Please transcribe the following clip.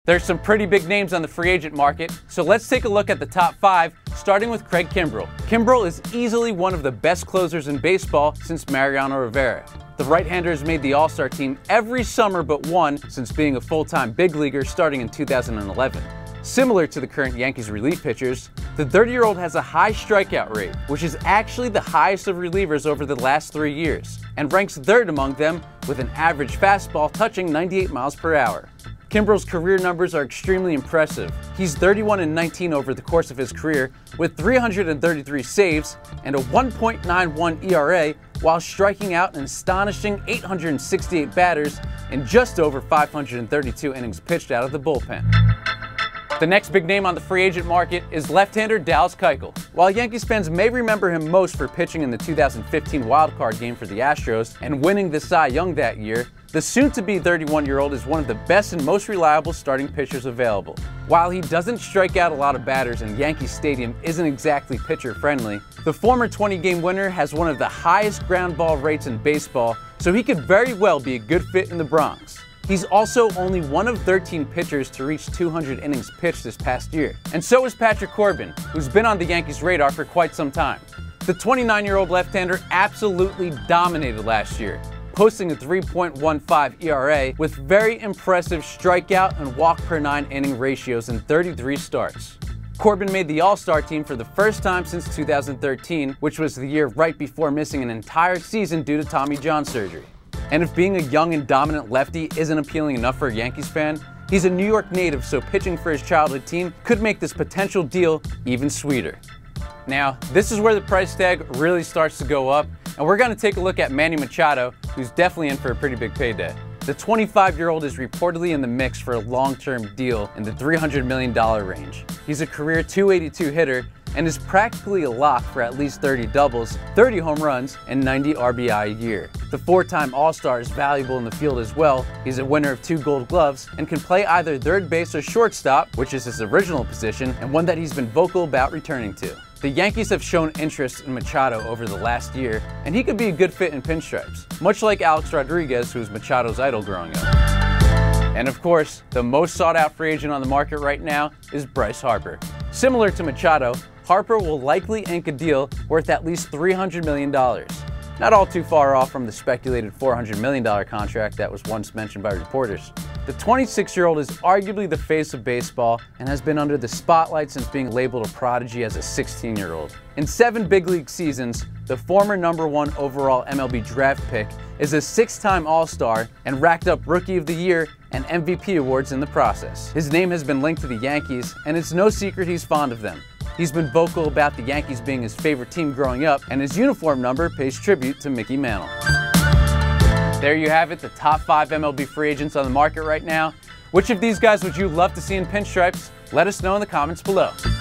There's some pretty big names on the free agent market, so let's take a look at the top 5, starting with Craig Kimbrel. Kimbrel is easily one of the best closers in baseball since Mariano Rivera. The right-hander has made the All-Star team every summer but one since being a full-time big leaguer starting in 2011. Similar to the current Yankees relief pitchers, the 30-year-old has a high strikeout rate, which is actually the highest of relievers over the last 3 years, and ranks third among them with an average fastball touching 98 miles per hour. Kimbrel's career numbers are extremely impressive. He's 31-19 over the course of his career with 333 saves and a 1.91 ERA while striking out an astonishing 868 batters in just over 532 innings pitched out of the bullpen. The next big name on the free agent market is left-hander Dallas Keuchel. While Yankees fans may remember him most for pitching in the 2015 wildcard game for the Astros and winning the Cy Young that year, the soon-to-be 31-year-old is one of the best and most reliable starting pitchers available. While he doesn't strike out a lot of batters and Yankee Stadium isn't exactly pitcher-friendly, the former 20-game winner has one of the highest ground ball rates in baseball, so he could very well be a good fit in the Bronx. He's also only one of 13 pitchers to reach 200 innings pitched this past year. And so is Patrick Corbin, who's been on the Yankees' radar for quite some time. The 29-year-old left-hander absolutely dominated last year, posting a 3.15 ERA with very impressive strikeout and walk per 9 inning ratios in 33 starts. Corbin made the All-Star team for the first time since 2013, which was the year right before missing an entire season due to Tommy John surgery. And if being a young and dominant lefty isn't appealing enough for a Yankees fan, he's a New York native, so pitching for his childhood team could make this potential deal even sweeter. Now, this is where the price tag really starts to go up, and we're going to take a look at Manny Machado, who's definitely in for a pretty big payday. The 25-year-old is reportedly in the mix for a long-term deal in the $300 million range. He's a career .282 hitter and is practically a lock for at least 30 doubles, 30 home runs, and 90 RBI a year. The 4-time All-Star is valuable in the field as well. He's a winner of 2 Gold Gloves and can play either third base or shortstop, which is his original position and one that he's been vocal about returning to. The Yankees have shown interest in Machado over the last year, and he could be a good fit in pinstripes, much like Alex Rodriguez, who's Machado's idol growing up. And of course, the most sought-out free agent on the market right now is Bryce Harper. Similar to Machado, Harper will likely ink a deal worth at least $300 million. Not all too far off from the speculated $400 million contract that was once mentioned by reporters. The 26-year-old is arguably the face of baseball and has been under the spotlight since being labeled a prodigy as a 16-year-old. In 7 big league seasons, the former #1 overall MLB draft pick is a 6-time All-Star and racked up Rookie of the Year and MVP awards in the process. His name has been linked to the Yankees, and it's no secret he's fond of them. He's been vocal about the Yankees being his favorite team growing up, and his uniform number pays tribute to Mickey Mantle. There you have it, the top 5 MLB free agents on the market right now. Which of these guys would you love to see in pinstripes? Let us know in the comments below.